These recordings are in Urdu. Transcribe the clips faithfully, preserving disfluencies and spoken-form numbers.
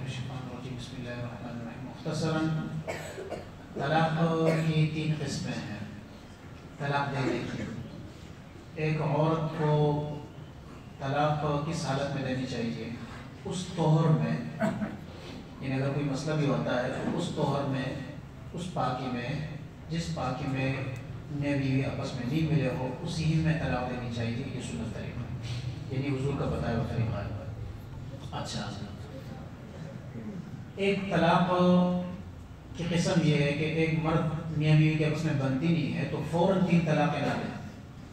بسم اللہ الرحمن الرحیم. مختصراً طلاق کی تین قسمیں ہیں طلاق دینے کی. ایک عورت کو طلاق کس حالت میں دینی چاہیے؟ اس طہر میں، یعنی اگر کوئی مسئلہ بھی ہوتا ہے تو اس طہر میں، اس پاکی میں جس پاکی میں میاں بیوی آپس میں نہیں ملے ہو اسی میں طلاق دینی چاہیے. یہ سنت طریقہ، یعنی حضور کا بتایا ہوا طریقہ ہے. اچھا، ایک طلاق کی قسم یہ ہے کہ ایک مرد میاں بیوی کے آپس میں بنتی نہیں ہے تو فوراً تین طلاقیں نہ دیں.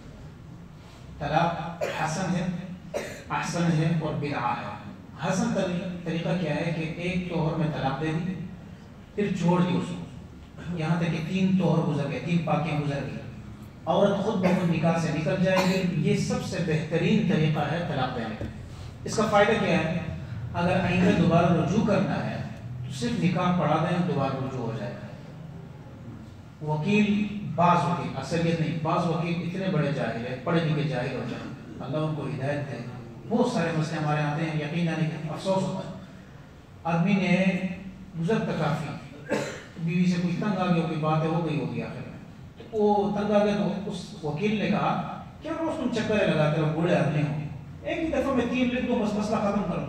طلاق حسن ہے، احسن ہے اور بدعہ ہے. حسن طریقہ کیا ہے کہ ایک طہر میں طلاق دے دی پھر چھوڑ دی اس کو، یہاں تک کہ تین طہر گزر گئے، تین پاکیاں گزر گئی، عورت خود بخود نکاح سے نکل جائے گی. یہ سب سے بہترین طریقہ ہے طلاق دینے کا. اس کا فائدہ کیا ہے؟ اگر آئندہ دوبارہ رجوع کرنا ہے تو صرف نکاح پڑھا دیں، دوبارہ رجوع ہو جائے گا. وکیل، بعض وکیل، اکثریت نہیں، بعض وکیل اتنے بڑے جاہل ہیں، پڑھے لکھے جاہل ہو جائیں، اللہ ان کو ہدایت دے. بہت سارے مسئلے ہمارے آتے ہیں، یقین آنے کے افسوس ہوتا ہے. آدمی نے گزر تکافی، بیوی سے کوئی تنگ آ گیا، کوئی بات ہے ہو گئی ہوگی آخر میں، تو وہ تنگ آ گیا تو اس وکیل نے کہا کیا روز تم چکرے لگاتے رہو، بوڑھے آدمی ہو، ایک ہی دفعہ میں تین لکھ دوں بس مسئلہ ختم کروں.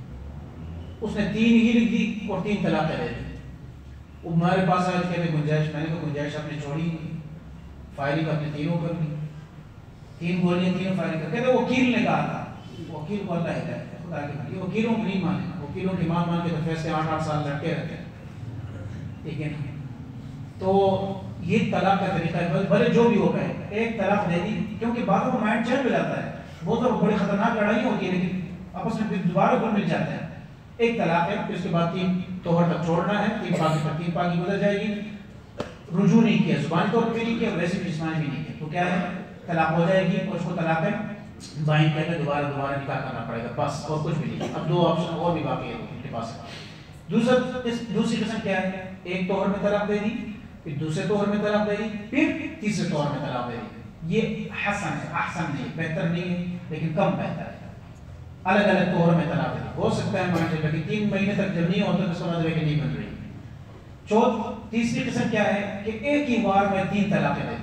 اس نے تین ہی لکھ دی اور تین طلاقیں دے دی. وہ ہمارے پاس آج کہتے گنجائش، میں نے کہا گنجائش آپ نے چھوڑی نہیں، فائرنگ آپ نے تینوں کر لی، تین گولیاں تینوں فائرنگ کر. کہتے وکیل نے کہا تھا، وکیل کو اللہ ہدایت ہے، خدا کے لیے وکیلوں کو نہیں مانے. وکیلوں کی مان مان کے تو فیصلے آٹھ آٹھ سال لڑکے رہتے ہیں، ٹھیک ہے نا. تو یہ طلاق کا طریقہ ہے، بھلے جو بھی ہو گئے ایک طلاق دے دی، کیونکہ بعد میں مائنڈ چینج ہو جاتا ہے. بہت بڑی خطرناک لڑائی ہوتی ہے لیکن آپس میں پھر دوبارہ گھل مل جاتے ہیں. ایک طلاق ہے، پھر اس کے بعد تین طہر تک چھوڑنا ہے، تین پاکی تک تین پاکی گزر جائے گی. رجوع نہیں کیا، زبانی طور پہ نہیں کیا، ویسے بھی جسمانی بھی نہیں کیا، تو کیا ہے طلاق ہو جائے گی. اور اس کو طلاق ہے بائن کہتے ہیں، دوبارہ دوبارہ نکاح کرنا پڑے گا، بس اور کچھ بھی نہیں. اب دو آپشن اور بھی باقی ہے ان کے پاس. دوسرا دوسری قسم کیا ہے؟ ایک طہر میں طلاق دے دی، پھر دوسرے طہر میں طلاق دے دی، پھر تیسرے طہر میں طلاق دے دی. یہ حسن ہے، احسن نہیں، بہتر نہیں ہے لیکن کم بہتر ہے. الگ الگ طہر میں طلاق دے دی. ہو سکتا ہے مان لیجیے کہ تین مہینے تک جب نہیں ہوتا تو سمجھ رہے کہ نہیں بن رہی. چوتھ تیسری قسم کیا ہے کہ ایک ہی بار میں تین طلاقیں دے دی.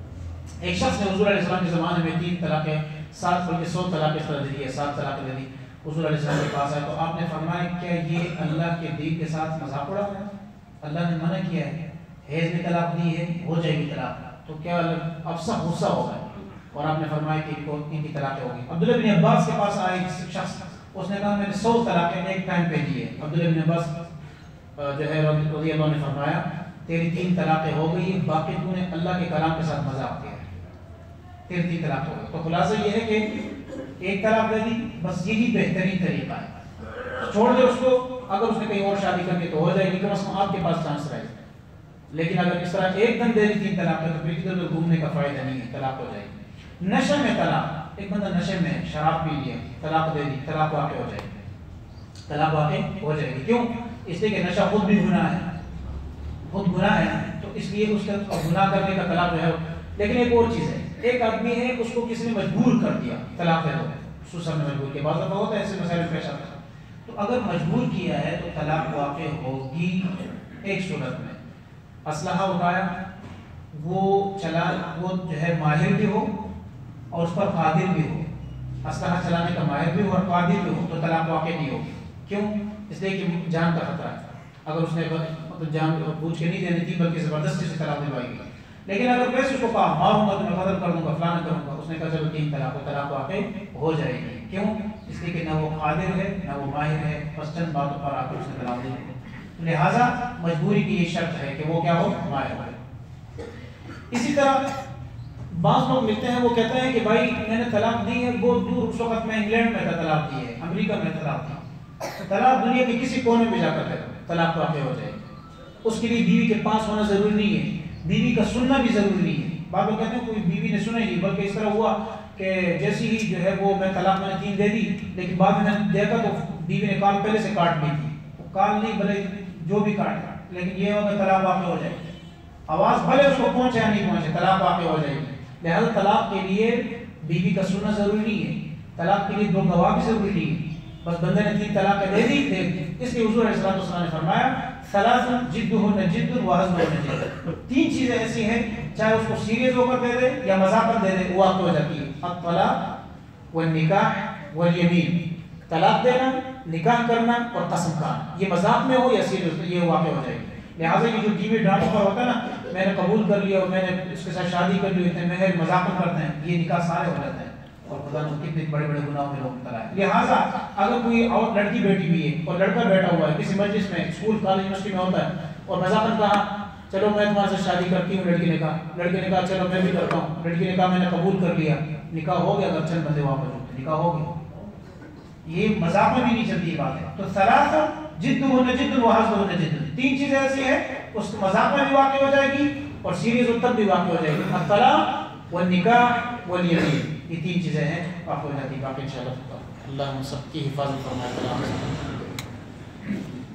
ایک شخص نے حضور علیہ السلام کے زمانے میں تین طلاقیں، سات بلکہ سو طلاقیں اس طرح دے دی ہے، سات طلاقیں دے دی. حضور علیہ السلام کے پاس آئے تو آپ نے فرمایا کیا یہ اللہ کے دین کے ساتھ مذاق اڑا ہے؟ اللہ نے منع کیا ہے، حیض میں طلاق دی ہے، ہو جائے گی طلاق. تو کیا اب سب غصہ ہو گئے اور آپ نے فرمایا کہ ان کو ان کی طلاقیں ہوگی. عبداللہ بن عباس کے پاس آئے ایک شخص، اس نے کہا میں نے سو طلاقیں ایک ٹائم پہ دی ہے. عبداللہ بن عباس جو ہے رضی اللہ نے فرمایا تیری تین طلاقیں ہو گئی، باقی تو نے اللہ کے کلام کے ساتھ مذاق کیا ہے، تیری تین طلاق ہو گئی. تو خلاصہ یہ ہے کہ ایک طلاق دے دی، بس یہی بہترین طریقہ ہے. چھوڑ دے اس کو، اگر اس نے کہیں اور شادی کر کے تو ہو جائے گی، کم از کم آپ کے پاس چانس رہے گا. لیکن اگر اس طرح ایک دم دے دی تین طلاق ہے تو پھر ادھر ادھر گھومنے کا فائدہ نہیں ہے، طلاق ہو جائے گی. نشے میں طلاق، ایک بندہ نشے میں شراب پی لیا، طلاق دے دی، طلاق واقع ہو جائے گی، طلاق واقع ہو جائے گی. کیوں؟ اس لیے کہ نشہ خود بھی گناہ ہے، خود گناہ ہے، تو اس لیے اس کا گناہ کرنے کا طلاق جو ہے. لیکن ایک اور چیز ہے، ایک آدمی ہے اس کو کسی نے مجبور کر دیا طلاق دے دو، سسر نے مجبور کیا، بعض دفعہ ہوتا ہے ایسے مسائل پیش آتا ہے. تو اگر مجبور کیا ہے تو طلاق واقع ہوگی ایک صورت میں، اسلحہ اٹھایا، وہ چلا، وہ جو ہے ماہر بھی ہو اور اس پر قادر بھی ہو، اسلحہ چلانے کا ماہر بھی ہو اور قادر بھی ہو، تو طلاق واقع نہیں ہوگی. کیوں؟ اس لیے کہ جان کا خطرہ ہے. اگر اس نے مطلب جان پوچھ کے نہیں دینی تھی بلکہ زبردستی سے طلاق دلوائی گئی. لیکن اگر ویسے اس کو کہا ماروں گا تو میں قتل کر دوں گا، فلانا کروں گا، اس نے کہا چلو تین طلاق، طلاق واقع ہو جائے گی. کیوں؟ اس لیے کہ نہ وہ قادر ہے نہ وہ ماہر ہے، بس چند باتوں پر آ کر اس نے طلاق دی. لہٰذا مجبوری کی یہ شرط ہے کہ وہ کیا ہو، ماہر ہو. اسی طرح بعض لوگ ملتے ہیں، وہ کہتے ہیں کہ بھائی میں نے طلاق دی ہے، وہ دور اس وقت میں انگلینڈ میں تھا، طلاق دی ہے، امریکہ میں طلاق دی. طلاق دنیا کے کسی کونے میں جا کر ہے طلاق واقع ہو جائے گی. اس کے لیے بیوی کے پاس ہونا ضروری نہیں ہے، بیوی کا سننا بھی ضروری نہیں ہے. بعض لوگ کہتے ہیں کوئی بیوی نے سنا ہی نہیں، بلکہ اس طرح ہوا کہ جیسی ہی جو ہے وہ میں طلاق میں نے تین دے دی، لیکن بعد میں نے دیکھا تو بیوی نے کال پہلے سے کاٹ لی تھی. وہ کال نہیں بھلے جو بھی کاٹا، لیکن یہ ہوگا طلاق واقع ہو جائے گی. آواز بھلے اس کو پہنچے یا نہیں پہنچے، طلاق واقع ہو جائے گی. لہٰذا طلاق کے لیے بیوی کا سننا ضروری نہیں ہے، طلاق کے لیے دو گواہ بھی ضروری نہیں ہے، بس بندے نے تین طلاقیں دے دی دے دی اس لیے حضور علیہ السلام نے فرمایا ثلاث جدہن جد وہزلہن جد، تین چیزیں ایسی ہیں چاہے اس کو سیریس ہو کر دے دے یا مذاقت دے دے وہ واقع ہو جاتی ہے، الطلاق والنکاح والیمین، طلاق دینا، نکاح کرنا اور قسم کھانا، یہ مذاق میں ہو یا سیریس یہ واقع ہو جائے گی۔ لہٰذا یہ جو ٹی وی ڈراموں پر ہوتا ہے نا میں نے قبول کر لیا اور میں نے اس کے ساتھ شادی کر لی، اتنے مہر مذاق کرتے ہیں، یہ نکاح سارے ہو جاتے ہیں اور خدا نے کتنے بڑے بڑے گناہوں میں لوگ مبتلا ہے۔ لہٰذا اگر کوئی اور لڑکی بیٹھی ہوئی ہے اور لڑکا بیٹھا ہوا ہے کسی مجلس میں، اسکول کالج یونیورسٹی میں ہوتا ہے اور مذاقن کہا چلو میں تمہارے سے شادی کرتی ہوں، لڑکی نے کہا لڑکی نے کہا چلو میں بھی کرتا ہوں، لڑکی نے کہا میں نے قبول کر لیا، نکاح ہو گیا، اگر چند بندے واپس ہوتے نکاح ہو گیا، یہ مذاق میں بھی نہیں چلتی یہ بات ہے۔ تو ثلاث جدہن جد وہزلہن جد، تین چیزیں ایسی ہیں اس مذاق میں بھی واقع ہو جائے گی اور سیریس تب بھی واقع ہو جائے گی، الطلاق والنکاح والیمین، یہ تین چیزیں ہیں واقع ہو جاتی ہیں۔ باقی انشاءاللہ اللہ ہم سب کی حفاظت فرمائے۔